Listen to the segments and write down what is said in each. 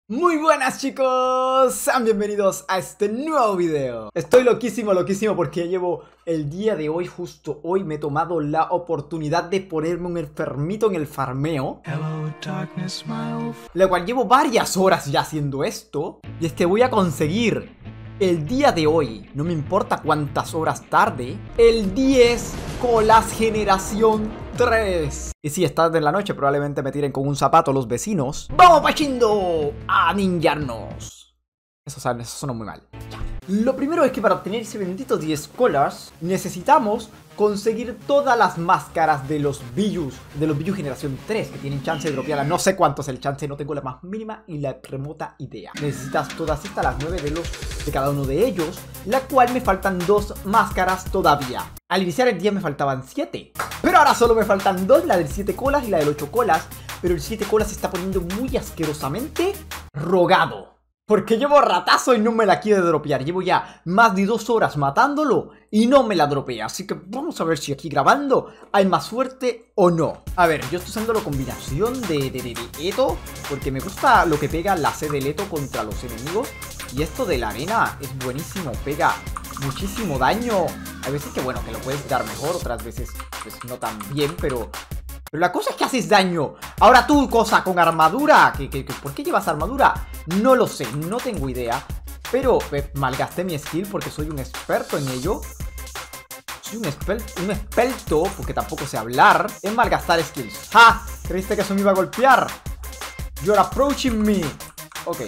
Muy buenas chicos, sean bienvenidos a este nuevo video. Estoy loquísimo porque llevo el día de hoy, justo hoy me he tomado la oportunidad de ponerme un enfermito en el farmeo. Hello, darkness, la cual llevo varias horas ya haciendo esto. Y es que voy a conseguir el día de hoy, no me importa cuántas horas tarde, el 10 colas generación 3. Y si es tarde en la noche, probablemente me tiren con un zapato los vecinos. ¡Vamos, Pachindo! ¡A ninjarnos! Eso suena muy mal. Ya. Lo primero es que para obtener ese bendito 10 colas, necesitamos conseguir todas las máscaras de los Bijus generación 3, que tienen chance de dropearla. No sé cuánto es el chance, no tengo la más mínima y la remota idea. Necesitas todas estas, las 9 de cada uno de ellos, la cual me faltan 2 máscaras todavía. Al iniciar el día me faltaban 7, pero ahora solo me faltan 2, la del 7 colas y la del 8 colas. Pero el 7 colas se está poniendo muy asquerosamente rogado, porque llevo ratazo y no me la quiere dropear. Llevo ya más de 2 horas matándolo y no me la dropea. Así que vamos a ver si aquí grabando hay más suerte o no. A ver, yo estoy usando la combinación de Eto, porque me gusta lo que pega la C del Eto contra los enemigos. Y esto de la arena es buenísimo, pega muchísimo daño. Hay veces que bueno, que lo puedes dar mejor, otras veces pues no tan bien, pero la cosa es que haces daño. Ahora tú, cosa con armadura, ¿por qué llevas armadura? No lo sé, no tengo idea. Pero malgasté mi skill porque soy un experto en ello. Soy un experto, porque tampoco sé hablar, en malgastar skills. ¡Ja! ¿Creíste que eso me iba a golpear? You're approaching me. Ok.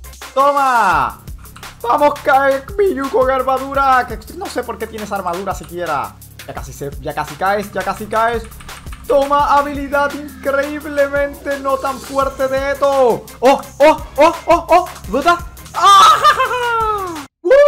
¡Toma! ¡Vamos, Biju con armadura! Que no sé por qué tienes armadura siquiera. Ya casi caes. Toma habilidad increíblemente no tan fuerte de Eto. ¡Oh! ¿Buta? ¡Ah!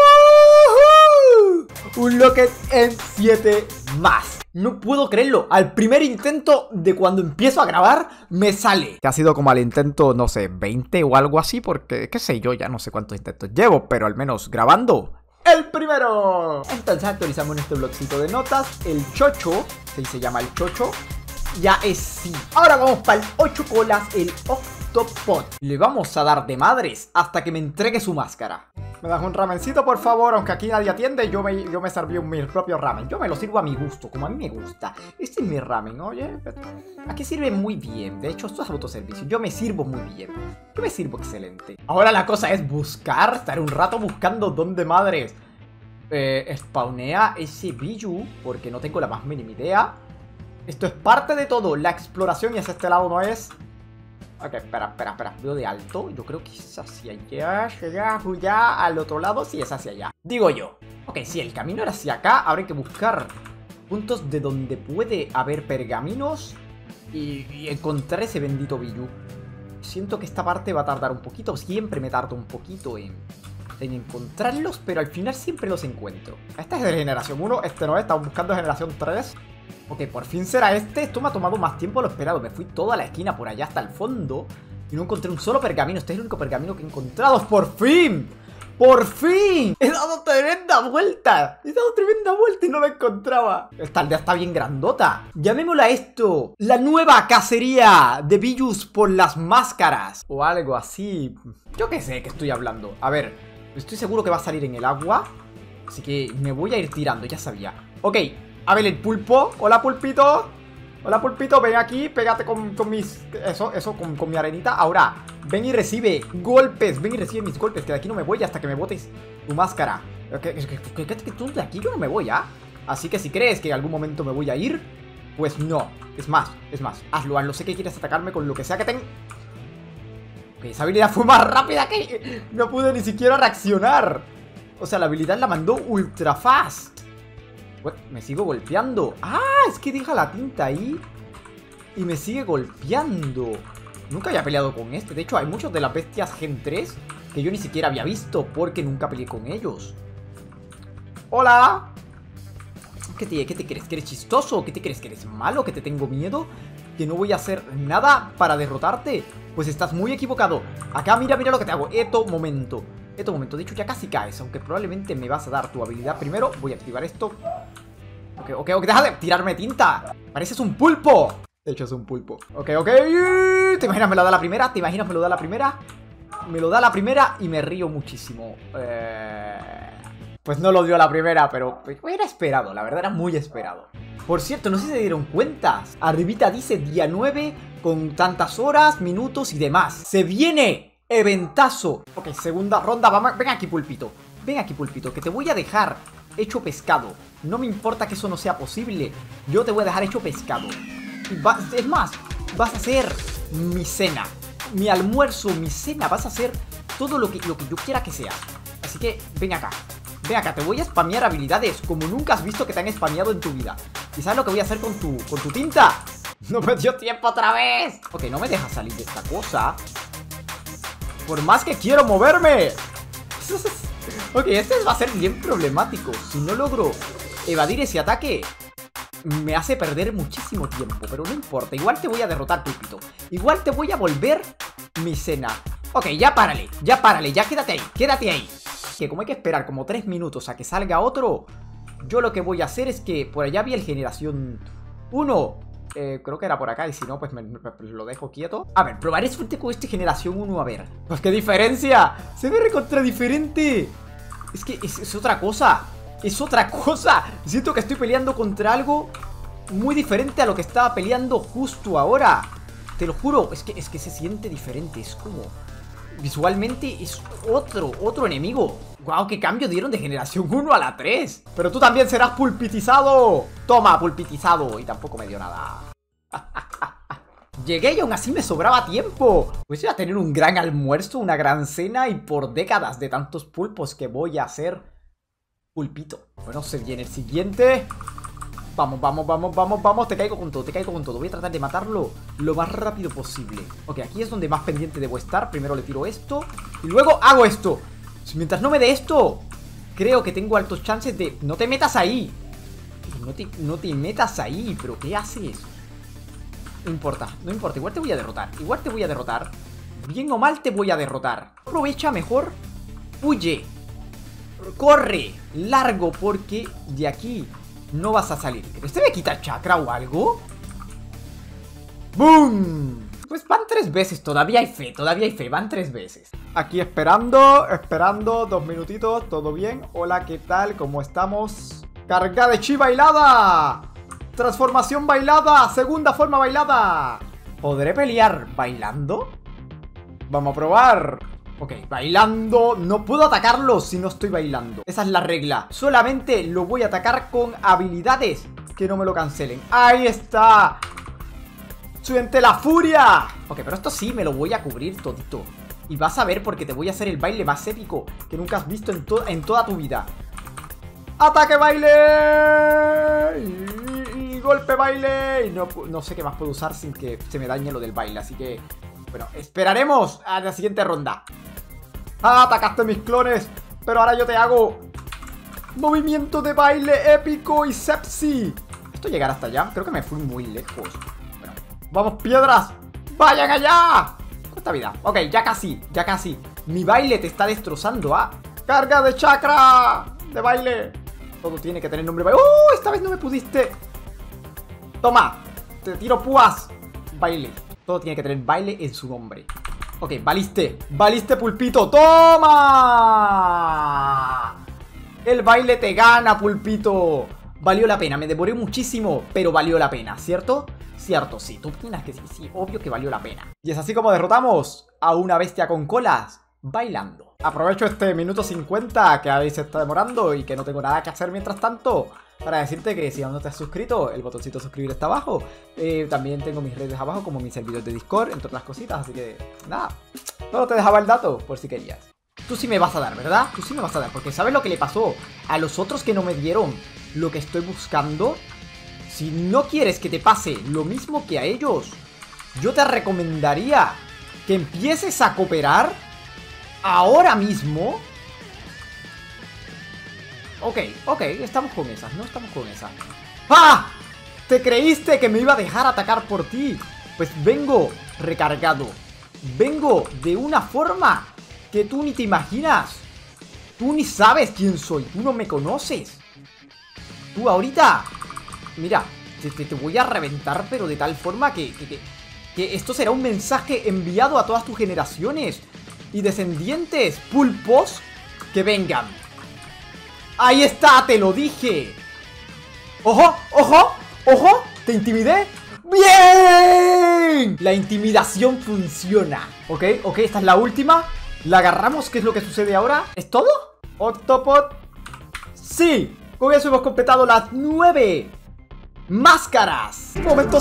Un Locket en 7 más. No puedo creerlo. Al primer intento de cuando empiezo a grabar, me sale. Que ha sido como al intento, no sé, 20 o algo así. Porque, qué sé yo, ya no sé cuántos intentos llevo. Pero al menos grabando, ¡el primero! Entonces actualizamos en este blogcito de notas. El chocho, se llama el chocho, ya es sí. Ahora vamos para el 8 colas, el Octopod. Le vamos a dar de madres hasta que me entregue su máscara. ¿Me das un ramencito, por favor? Aunque aquí nadie atiende, yo me serví mi propio ramen. Yo me lo sirvo a mi gusto, como a mí me gusta. Este es mi ramen, oye. Aquí sirve muy bien. De hecho, esto es autoservicio. Yo me sirvo muy bien. Yo me sirvo excelente. Ahora la cosa es buscar, estar un rato buscando dónde madres spawnea ese Biju, porque no tengo la más mínima idea. Esto es parte de todo, la exploración, y hacia este lado no es. Ok, espera. Veo de alto. Yo creo que es hacia allá, al otro lado, sí es hacia allá. Digo yo. Ok, sí, el camino era hacia acá. Ahora hay que buscar puntos de donde puede haber pergaminos y encontrar ese bendito Biju. Siento que esta parte va a tardar un poquito. Siempre me tardo un poquito en encontrarlos, pero al final siempre los encuentro. Esta es de generación 1, este no es, estamos buscando generación 3. Ok, por fin será este. Esto me ha tomado más tiempo de lo esperado. Me fui toda la esquina por allá hasta el fondo y no encontré un solo pergamino. Este es el único pergamino que he encontrado. ¡Por fin! ¡Por fin! He dado tremenda vuelta y no lo encontraba. Esta aldea está bien grandota. Llamémosla esto la nueva cacería de Bijus por las máscaras, o algo así. Yo qué sé qué estoy hablando. A ver, estoy seguro que va a salir en el agua, así que me voy a ir tirando, ya sabía. Ok, a ver el pulpo. Hola, pulpito. Hola, pulpito, ven aquí, pégate con mis... con mi arenita. Ahora, ven y recibe golpes. Ven y recibe mis golpes, que de aquí no me voy hasta que me botes tu máscara. Que tú de aquí yo no me voy, ¿ah? Así que si crees que en algún momento me voy a ir, pues no. Es más, hazlo. Sé que quieres atacarme con lo que sea que tenga. Ok, esa habilidad fue más rápida que... no pude ni siquiera reaccionar. O sea, la habilidad la mandó ultra fast. Me sigo golpeando. Ah, es que deja la tinta ahí y me sigue golpeando. Nunca había peleado con este. De hecho, hay muchos de las bestias Gen 3 que yo ni siquiera había visto, porque nunca peleé con ellos. ¡Hola! ¿Qué te crees? ¿Que eres chistoso? ¿Qué te crees? ¿Que eres malo? ¿Que te tengo miedo? ¿Que no voy a hacer nada para derrotarte? Pues estás muy equivocado. Acá mira lo que te hago. Momento. De hecho ya casi caes, aunque probablemente me vas a dar tu habilidad primero. Voy a activar esto. Ok, deja de tirarme tinta. Pareces un pulpo. De hecho es un pulpo. Ok. ¿Te imaginas me lo da la primera? Me lo da la primera y me río muchísimo. Pues no lo dio la primera, pero era esperado, la verdad era muy esperado. Por cierto, no sé si se dieron cuenta. Arribita dice día 9 con tantas horas, minutos y demás. ¡Se viene! ¡Eventazo! Ok, segunda ronda. Vamos. Ven aquí, Pulpito. Ven aquí, Pulpito, que te voy a dejar hecho pescado. No me importa que eso no sea posible. Yo te voy a dejar hecho pescado. Es más, vas a hacer mi cena. Mi almuerzo, mi cena. Vas a hacer todo lo que yo quiera que sea. Así que ven acá. Ven acá, te voy a spamear habilidades como nunca has visto que te han spameado en tu vida. ¿Y sabes lo que voy a hacer con tu tinta? ¡No me dio tiempo otra vez! Ok, no me deja salir de esta cosa. Por más que quiero moverme. Ok, este va a ser bien problemático. Si no logro evadir ese ataque, me hace perder muchísimo tiempo. Pero no importa, igual te voy a derrotar, Pulpito. Igual te voy a volver mi cena. Ok, ya párale, ya quédate ahí. Que como hay que esperar como 3 minutos a que salga otro, yo lo que voy a hacer es que por allá vi el generación 1. Creo que era por acá y si no pues me lo dejo quieto. A ver, probaré suerte con este generación 1 a ver. Pues qué diferencia, se ve recontra diferente. Es que es otra cosa. Es otra cosa. Siento que estoy peleando contra algo muy diferente a lo que estaba peleando justo ahora. Te lo juro, es que se siente diferente. Es como... visualmente es otro enemigo. Guau, qué cambio dieron de generación 1 a la 3. Pero tú también serás pulpitizado. Toma, pulpitizado. Y tampoco me dio nada. Llegué y aún así me sobraba tiempo. Pues voy a tener un gran almuerzo, una gran cena. Y por décadas de tantos pulpos que voy a hacer pulpito. Bueno, se viene el siguiente. Vamos, te caigo con todo, voy a tratar de matarlo lo más rápido posible. Ok, aquí es donde más pendiente debo estar. Primero le tiro esto y luego hago esto. Mientras no me dé esto, creo que tengo altos chances de... No te metas ahí. No te metas ahí, pero ¿qué haces? No importa, igual te voy a derrotar. Bien o mal te voy a derrotar. Aprovecha mejor. Huye. Corre, largo, porque de aquí... no vas a salir. ¿Este me quita chakra o algo? ¡Boom! Pues van 3 veces, todavía hay fe, van 3 veces. Aquí esperando, 2 minutitos, ¿todo bien? Hola, ¿qué tal? ¿Cómo estamos? ¡Carga de chi bailada! ¡Transformación bailada! ¡Segunda forma bailada! ¿Podré pelear bailando? Vamos a probar. Ok, bailando. No puedo atacarlo si no estoy bailando. Esa es la regla. Solamente lo voy a atacar con habilidades que no me lo cancelen. ¡Ahí está! ¡Siente la furia! Ok, pero esto sí me lo voy a cubrir todito. Y vas a ver porque te voy a hacer el baile más épico que nunca has visto en toda tu vida. ¡Ataque baile! Y golpe baile. Y no sé qué más puedo usar sin que se me dañe lo del baile. Así que... bueno, esperaremos a la siguiente ronda. ¡Ah, atacaste mis clones! Pero ahora yo te hago movimiento de baile épico y sepsi. ¿Esto llegará hasta allá? Creo que me fui muy lejos. Bueno, ¡vamos, piedras! ¡Vayan allá! ¿Cuánta vida? Ok, ya casi. Mi baile te está destrozando, ¿ah? ¡Carga de chakra! ¡De baile! Todo tiene que tener nombre de baile. ¡Oh! Esta vez no me pudiste. Toma, te tiro púas. Baile. Todo tiene que tener baile en su nombre. Ok, valiste, Pulpito. ¡Toma! El baile te gana, Pulpito. Valió la pena, me devoré muchísimo, pero valió la pena, ¿cierto? Cierto, sí, tú opinas que sí, obvio que valió la pena. Y es así como derrotamos a una bestia con colas bailando. Aprovecho este minuto 50 que ahí se está demorando y que no tengo nada que hacer mientras tanto para decirte que si aún no te has suscrito, el botoncito de suscribir está abajo. También tengo mis redes abajo, como mis servidores de Discord, entre otras cositas. Así que, nada, solo te dejaba el dato, por si querías. Tú sí me vas a dar, ¿verdad? Tú sí me vas a dar, porque ¿sabes lo que le pasó a los otros que no me dieron lo que estoy buscando? Si no quieres que te pase lo mismo que a ellos, yo te recomendaría que empieces a cooperar ahora mismo. Ok, estamos con esas, no estamos con esas. ¡Ah! ¿Te creíste que me iba a dejar atacar por ti? Pues vengo recargado. Vengo de una forma que tú ni te imaginas. Tú ni sabes quién soy, tú no me conoces. Tú ahorita, mira, te voy a reventar, pero de tal forma que esto será un mensaje enviado a todas tus generaciones. y descendientes pulpos que vengan. ¡Ahí está! ¡Te lo dije! ¡Ojo! ¡Ojo! ¡Ojo! ¿Te intimidé? ¡Bien! La intimidación funciona. Ok, ok, esta es la última. La agarramos. ¿Qué es lo que sucede ahora? ¿Es todo? Octopod. ¡Sí! Con eso hemos completado las 9 máscaras. ¡Momento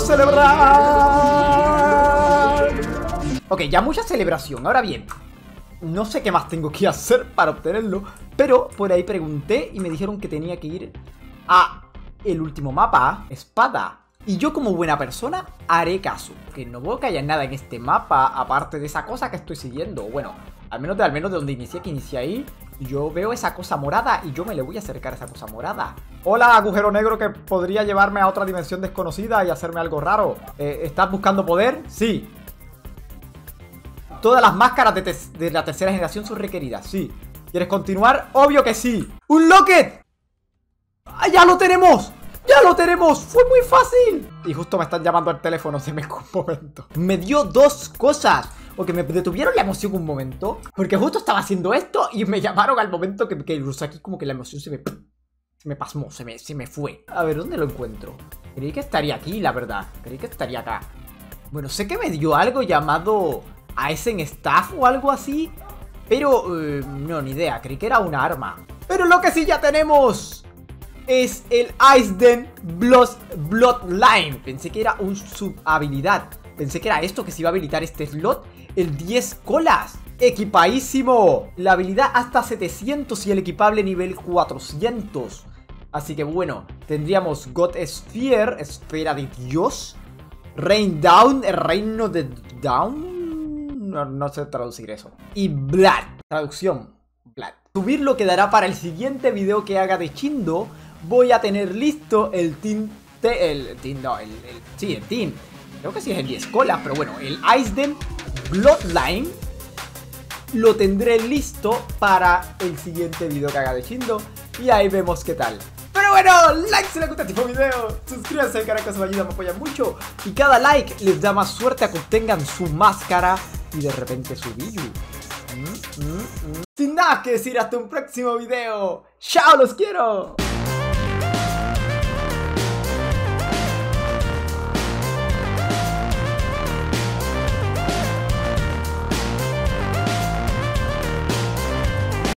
celebrar! Ok, ya mucha celebración. Ahora bien, no sé qué más tengo que hacer para obtenerlo, pero por ahí pregunté y me dijeron que tenía que ir a el último mapa, espada. Y yo como buena persona haré caso, que no veo que haya nada en este mapa aparte de esa cosa que estoy siguiendo. Bueno, al menos de donde inicié, que inicié ahí, yo veo esa cosa morada y yo me le voy a acercar a esa cosa morada. Hola, agujero negro que podría llevarme a otra dimensión desconocida y hacerme algo raro. ¿Estás buscando poder? Sí. Todas las máscaras de la tercera generación son requeridas, sí. ¿Quieres continuar? Obvio que sí. ¡Un locket! ¡Ah, ya lo tenemos! ¡Ya lo tenemos! ¡Fue muy fácil! Y justo me están llamando al teléfono, se me un momento. Me dio dos cosas, porque me detuvieron la emoción un momento, porque justo estaba haciendo esto y me llamaron al momento que aquí como que la emoción se me pasmó, se me fue. A ver, ¿dónde lo encuentro? Creí que estaría aquí, la verdad. Creí que estaría acá. Bueno, sé que me dio algo llamado Aizen Staff o algo así, pero no, ni idea. Creí que era una arma. Pero lo que sí ya tenemos es el Aizen Bloodline. Pensé que era un subhabilidad. Pensé que era esto que se iba a habilitar este slot. El 10 colas. Equipadísimo. La habilidad hasta 700 y el equipable nivel 400. Así que bueno, tendríamos God Sphere, esfera de Dios. Rain Down, el reino de Down. No sé traducir eso. Y Blood. Traducción. Blood. Subirlo quedará para el siguiente video que haga de Shindo. Voy a tener listo el team. Sí, el team. Creo que sí es el 10 colas, pero bueno, el Aizen Bloodline lo tendré listo para el siguiente video que haga de Shindo. Y ahí vemos qué tal. Pero bueno, like si les gusta este video, suscríbanse al canal que eso me ayuda, me apoyan mucho. Y cada like les da más suerte a que obtengan su máscara y de repente su Biju. Sin nada que decir, hasta un próximo video. ¡Chao, los quiero!